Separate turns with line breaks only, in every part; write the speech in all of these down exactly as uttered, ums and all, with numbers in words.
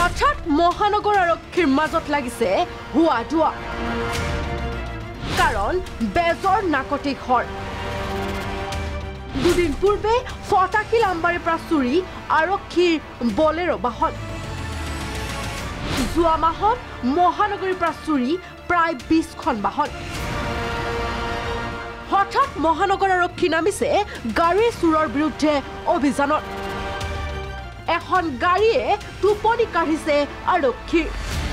হঠাৎ মহানগৰ আৰক্ষীৰ মাজত লাগিছে হুৱা ধোৱা কাৰণ বেজৰ নাকতি ঘৰ দুদিন পূৰ্বে ফটাকিল আম্বাৰীৰ পৰা চুৰি আৰক্ষীৰ বলেৰো বাহন যোৱা মাহত মহানগৰীৰ পৰা চুৰি প্ৰায় বিশখন বাহন হঠাৎ মহানগৰ আৰক্ষী নামিছে গাড়ী চুৰৰ বিৰুদ্ধে অভিযানত এখন গাড়ীয়ে টোপনি কাঢ়িছে আৰক্ষীৰ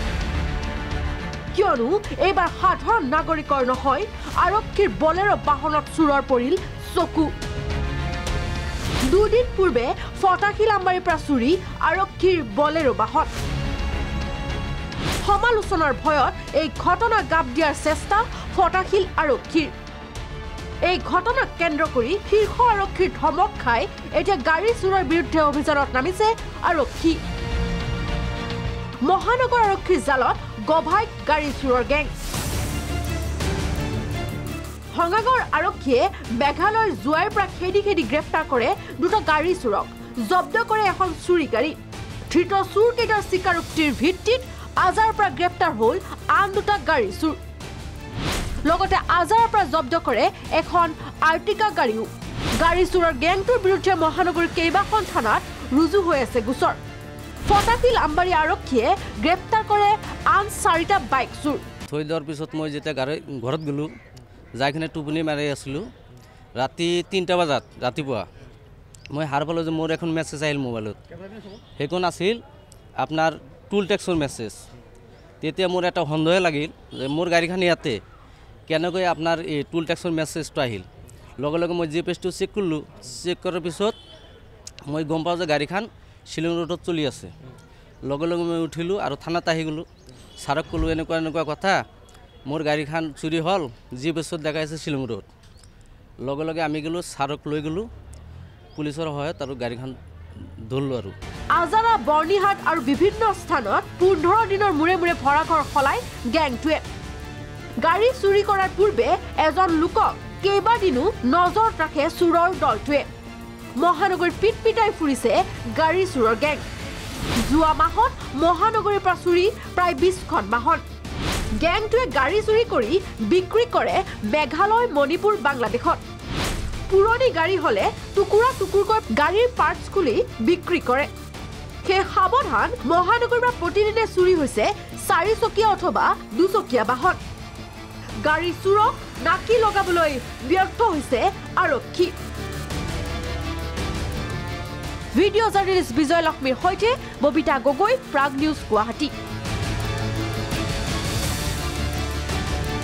কিয়নো এইবাৰ সাধাৰণ নাগৰিকৰ নহয় আৰক্ষীৰ বলেৰো বাহনত চুৰৰ পৰিল চকু দুদিন পূৰ্বে ফটাকিল আম্বাৰীৰ পৰা চুৰি আৰক্ষীৰ বলেৰো বাহন সমালোচনাৰ ভয়ত এই ঘটনা গাপ দিয়াৰ চেষ্টা ফটাকিল আৰক্ষীৰ এই ঘটনাক কেন্দ্ৰ কৰি শীৰ্ষ আৰক্ষীৰ ধমক খাই এতিয়া গাড়ী চুৰৰ বিৰুদ্ধে অভিযানত নামিছে আৰক্ষী মহানগৰ আৰক্ষীৰ জালত গভাইত গাড়ী চুৰৰ গেং ভঙাগড় আৰক্ষীয়ে মেঘালয়ৰ জুৱাইৰ পৰা খেদি খেদি গ্ৰেপ্তাৰ কৰে দুটা গাড়ী চুৰক জব্দ কৰে এখন চুৰি গাড়ী ধৃত চুৰকেইটাৰ স্বীকাৰোক্তিৰ ভিত্তিত আজাৰৰ পৰা গ্ৰেপ্তাৰ হ'ল আন দুটা গাড়ী চুৰ লগতে আজাৰৰ পৰা জব্দ কৰে এখন আৰ্টিকা গাড়ীও গাড়ী চুৰৰ গেংটোৰ বিৰুদ্ধে মহানগৰীৰ কেইবাখন থানাত ৰুজু হৈ আছে গোচৰ ফটাকিল আম্বাৰী আৰক্ষীয়ে গ্ৰেপ্তাৰ কৰে আন চাৰিটা বাইক চুৰ
থৈ দিয়াৰ পিছত মই যেতিয়া গাড়ী ঘৰত গ'লোঁ যাইকিনে টোপনি মাৰি আছিলোঁ ৰাতি তিনিটা বজাত ৰাতিপুৱা মই সাৰ পালোঁ যে মোৰ এখন মেছেজ আহিল মোবাইলত সেইখন আছিল আপোনাৰ টুল টেক্সৰ মেছেজ তেতিয়া মোৰ এটা সন্দেহ লাগিল যে মোৰ গাড়ীখন ইয়াতে কেনেকৈ আপোনাৰ এই টুল টেক্সৰ মেছেজটো আহিল লগে লগে মই জি পি এছটো চেক কৰিলোঁ চেক কৰাৰ পিছত মই গম পাওঁ যে গাড়ীখন শ্বিলং ৰোডত চলি আছে লগে লগে মই উঠিলোঁ আৰু থানাত আহি গ'লোঁ ছাৰক ক'লোঁ এনেকুৱা এনেকুৱা কথা মোৰ গাড়ীখন চুৰি হ'ল জি পি এছত দেখাইছে শ্বিলং ৰোড লগে লগে আমি গ'লোঁ ছাৰক লৈ গ'লোঁ পুলিচৰ সহায়ত আৰু গাড়ীখন ধৰিলোঁ আৰু
আজাৰা বৰ্ণিহাট আৰু বিভিন্ন স্থানত পোন্ধৰ দিনৰ মূৰে মূৰে ভৰাঘৰ সলাই গেংটোৱে গাড়ী চুৰি কৰাৰ পূৰ্বে এজন লোকক কেইবাদিনো নজৰত ৰাখে চুৰৰ দলটোৱে মহানগৰীৰ পিট পিটাই ফুৰিছে গাড়ী চুৰৰ গেং যোৱা মাহত মহানগৰীৰ পৰা চুৰি প্ৰায় বিশখন বাহন গেংটোৱে গাড়ী চুৰি কৰি বিক্ৰী কৰে মেঘালয় মণিপুৰ বাংলাদেশত পুৰণি গাড়ী হ'লে টুকুৰা টুকুৰকৈ গাড়ীৰ পাৰ্টছ খুলি বিক্ৰী কৰে সেই সাৱধান মহানগৰীৰ পৰা প্ৰতিদিনে চুৰি হৈছে চাৰিচকীয়া অথবা দুচকীয়া বাহন গাড়ী চুৰক নাকি লগাবলৈ ব্যৰ্থ হৈছে আৰক্ষী ভিডিঅ' জাৰ্নেলিষ্ট বিজয় লক্ষ্মীৰ সৈতে ববিতা গগৈ প্ৰাগ নিউজ গুৱাহাটী।